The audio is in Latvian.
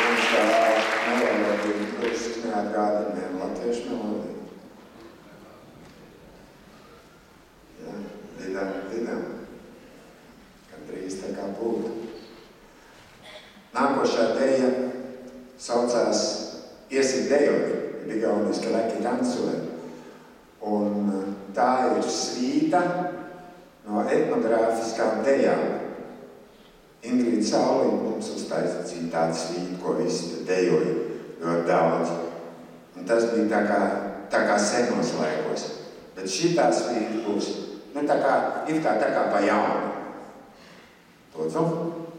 Viņš tā melodija, kurš neatgādina latviešu melodiju. Jā, vidam. Kad drīz tā kā būtu. Nākošā deja saucās Iesit dejot, igauniski Leki tancuje. Un tā ir svīta no etnogrāfiskām dejām. Ingrīda Saulīna mums uztaisīja tādu svītu, ko visi dejoja ļoti daudz. Un tas bija tā kā senos laikos. Bet šitā svīta būs, tā kā pa jaunu. Lūdzu.